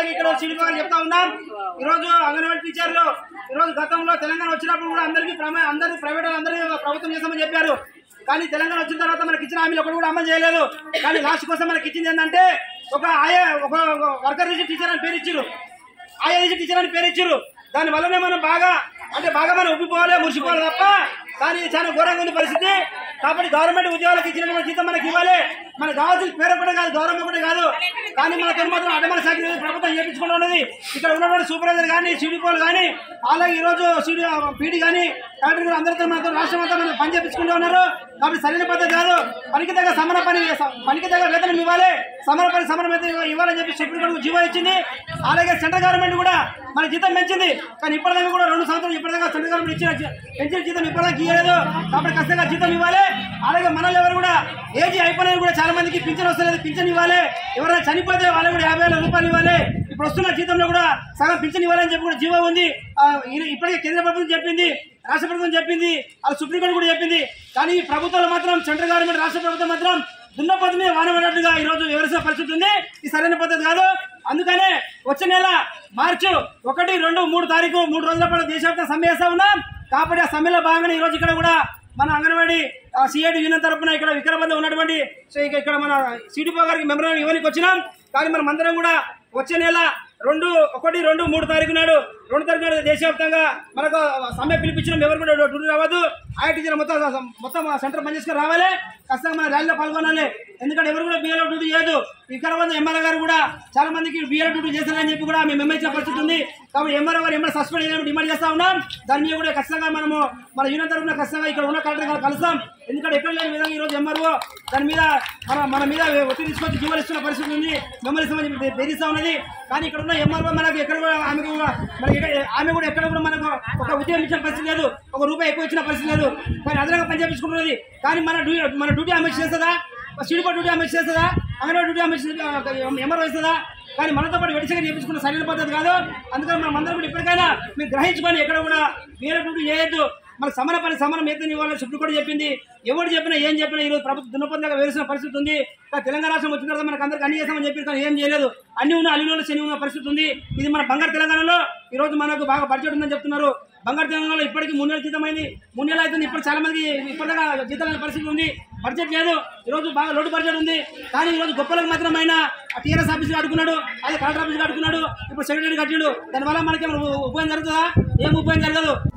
అలాగే ఇక్కడ శ్రీనివాస్ గారు చెప్తా ఉన్నాం ఈరోజు అంగన్వాడీ టీచర్లు ఈరోజు గతంలో తెలంగాణ వచ్చినప్పుడు కూడా అందరికీ ప్రైవేట్ అందరికీ ప్రభుత్వం చేస్తామని చెప్పారు. కానీ తెలంగాణ వచ్చిన తర్వాత మనకి ఇచ్చిన హామీలు ఒకటి కూడా అమలు చేయలేదు. కానీ లాస్ట్ కోసం మనకి ఇచ్చింది ఏంటంటే ఒక వర్కర్ రిజిస్టర్ టీచర్ అని పేరు ఇచ్చారు, ఆయా రిజిస్టర్ టీచర్ అని పేరు ఇచ్చారు. దానివల్లనే మనం బాగా మనం ఉబ్బిపోవాలి మురిసిపోవాలి తప్ప కానీ చాలా ఘోరంగా ఉంది పరిస్థితి. కాబట్టి గవర్నమెంట్ ఉద్యోగాలకు ఇచ్చిన జీతం మనకి ఇవ్వాలి, మనకు కావాల్సిన పేరు కూడా కాదు, గౌరవం కూడా కాదు. కానీ మనతో మాత్రం అడ్డమైన శాఖ ప్రభుత్వం చేయించుకుంటూ ఉన్నది. ఇక్కడ ఉన్నటువంటి సూపర్వైజర్ కానీ సిడిపోలు కానీ అలాగే ఈరోజు పీడీ కానీ కలెక్టర్ అందరితో మనతో రాష్ట్రం అంతా మనం పని చేయించుకుంటూ ఉన్నారు. కాబట్టి సరైన పద్ధతి కాదు. పనికి తగ్గ పనికి తగ్గ వేతనం ఇవ్వాలి, సమర వేతనం ఇవ్వాలని చెప్పి సుప్రీంకోర్టు జీవో ఇచ్చింది. అలాగే సెంట్రల్ గవర్నమెంట్ కూడా మన జీతం పెంచింది. కానీ ఇప్పటిదాకా కూడా 2 సంవత్సరాలు ఇప్పటిదాకా సెంట్రల్ గవర్నమెంట్ పెంచిన జీతం ఇప్పటిదాకా ఇవ్వలేదు. కాబట్టి ఖచ్చితంగా జీతం ఇవ్వాలి. అలాగే మనల్ని ఎవరు కూడా ఏజీ అయిపోయినా కూడా చాలా మందికి పింఛన్ వస్తలేదు, పింఛన్ ఇవ్వాలి. ఎవరైనా చనిపోతే వాళ్ళకి కూడా 50,000 రూపాయలు ఇవ్వాలి. ఇప్పుడు వస్తున్న జీతంలో కూడా సగం పింఛన్ ఇవ్వాలని చెప్పి కూడా జీవో ఉంది. ఇప్పటికే కేంద్ర ప్రభుత్వం చెప్పింది, రాష్ట్ర ప్రభుత్వం చెప్పింది, అలా సుప్రీంకోర్టు కూడా చెప్పింది. కానీ ఈ ప్రభుత్వాలు మాత్రం సెంట్రల్ గవర్నమెంట్ రాష్ట్ర ప్రభుత్వం మాత్రం దున్నపోతు మీద వానబడినట్టుగా ఈరోజు వివరించిన పరిస్థితి ఉంది. ఇది సరైన పద్ధతి కాదు. అందుకనే వచ్చే నెల మార్చి 1, 2, 3 తారీఖు 3 రోజుల పాటు దేశవ్యాప్తంగా సమ్మె చేస్తా ఉన్నాం. కాబట్టి ఆ సమ్మెలో భాగంగా ఈరోజు ఇక్కడ కూడా మన అంగన్వాడీ సిఐడి యూనియన్ తరఫున ఇక్కడ వికారాబాద్ ఉన్నటువంటి ఇక్కడ మన సిడిపో గారికి మెమోరాండం ఇవ్వడానికి వచ్చినాం. కానీ మనం అందరం కూడా వచ్చే నెల 1, 2, 3 తారీఖు నాడు దేశవ్యాప్తంగా మనకు సమ్మె పిలిపించడం ఎవరు కూడా డ్యూటీ రావద్దు. ఆయా టీచర్ మొత్తం సెంటర్ పని చేసుకుని రావాలి. ఖచ్చితంగా మన ర్యాలీలో పాల్గొనాలి. ఎందుకంటే ఎవరు కూడా బిఎల్ఓ డ్యూటీ చేయదు. వికారాబాద్ ఎంఆర్ఓ గారు కూడా చాలా మందికి బిఎల్ఓ డ్యూటీ చేశారని చెప్పి కూడా మేము ఇచ్చిన పరిస్థితి ఉంది. కాబట్టి ఎంఆర్ఓ గారు ఎమ్మెల్యే సస్పెండ్ అయ్యాలని డిమాండ్ చేస్తా ఉన్నాం. దాని మీద కూడా ఖచ్చితంగా మనము మన యూనియన్ తరఫున ఖచ్చితంగా ఇక్కడ ఉన్న కలెక్టర్ కలుస్తాం. ఎందుకంటే ఎక్కడ లేని విధంగా ఈరోజు ఎంఆర్ఓ దాని మీద మన మీద ఒత్తిడి తీసుకొచ్చి జీవోలు ఇస్తున్న పరిస్థితి ఉంది, మెమోరీ ఇస్తామని బెదిరిస్తూ ఉన్నది. కానీ ఇక్కడ ఉన్న ఎంఆర్ఓ మనకు ఎక్కడ కూడా ఆమె కూడా ఎక్కడ కూడా మనకు ఒక ఉద్యోగం ఇచ్చిన పరిస్థితి లేదు, ఒక రూపాయి ఎక్కువ ఇచ్చిన పరిస్థితి లేదు. కానీ అదనంగా పని చేయించుకుంటున్నది. కానీ మన డ్యూటీ ఆమె చేస్తుందా, సిడిపో డ్యూటీ ఆమె చేస్తుందా, అంగన్వాడీ డ్యూటీ ఆమె ఎంఆర్ఓ ఇస్తుందా? కానీ మనతో పాటు వెడిసగా చేయించుకున్న సరైన పద్ధతి కాదు. అందుకని మనం అందరం కూడా ఇప్పటికైనా మీరు గ్రహించుకొని ఎక్కడ కూడా వేరే డ్యూటీ చేయొద్దు. మన సమరం ఏదైనా ఇవ్వాలని సుప్రీంకోర్టు చెప్పింది. ఎవరు చెప్పినా ఏం చెప్పినా ఈరోజు ప్రభుత్వం దున్నపందగా వేసిన పరిస్థితి ఉంది. తెలంగాణ రాష్ట్రం వచ్చిన తర్వాత మనకు అందరికీ అన్ని చేస్తామని చెప్పి కానీ ఏం చేయలేదు. అన్ని ఉన్న అల్లిలో శని ఉన్న పరిస్థితి ఉంది. ఇది మన బంగారు తెలంగాణలో ఈరోజు మనకు బాగా బడ్జెట్ ఉందని చెప్తున్నారు. బంగారు తెలంగాణలో ఇప్పటికీ 3 నెలల జీతం అయింది, 3 నెలలు అవుతుంది. ఇప్పుడు చాలా మందికి ఇప్పటిదాకా జీతాల పరిస్థితి ఉంది. బడ్జెట్ లేదు, ఈరోజు బాగా లోటు బడ్జెట్ ఉంది. కానీ ఈరోజు గొప్పలకు మాత్రమైన టీఆర్ఎస్ ఆఫీస్గా అడుగున్నాడు, అదే కలెక్టర్ ఆఫీస్గా అడుగున్నాడు, ఇప్పుడు సెక్రటరీ కట్టిండు. దానివల్ల మనకి ఉపయోగం జరుగుతుందా? ఏం ఉపయోగం జరగదు.